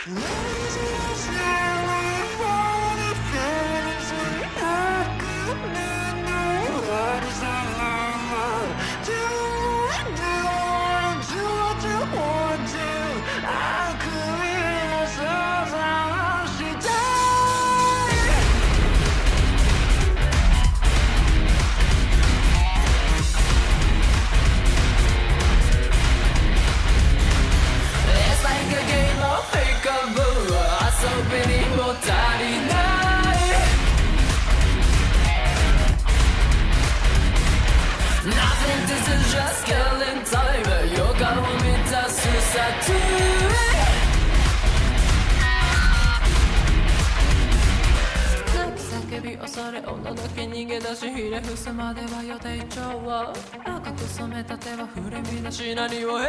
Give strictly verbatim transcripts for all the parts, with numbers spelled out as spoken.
恐れ女だけ逃げ出しひれ伏すまでは予定調は赤く染めた手は振り乱し何を描こう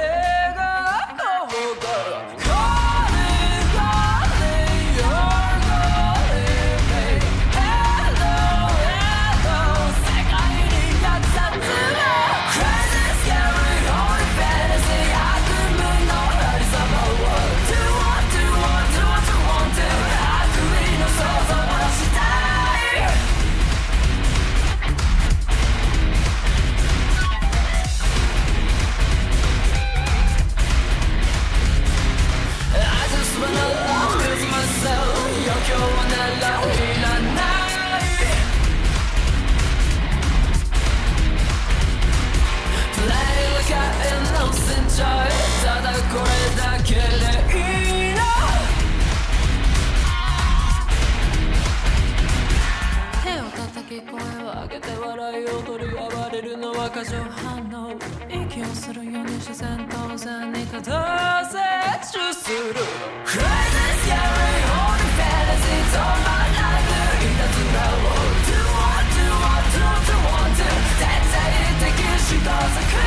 かただこれだけでいいの手を叩き声を上げて笑いを取り暴れるのは過剰反応息をするように自然当然に片接する Crazy scary holy fantasy 止まらぬいたずらを Do what do what do what do want to 絶対的思考作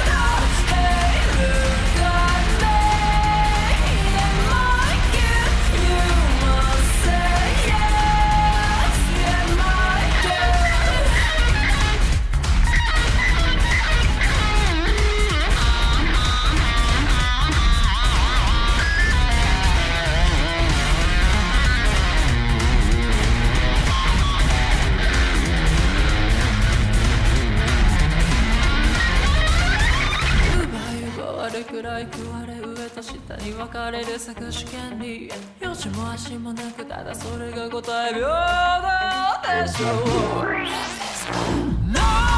くらい食われ上と下に分かれる作試験に余地も足もなくただそれが答え平等でしょう、no!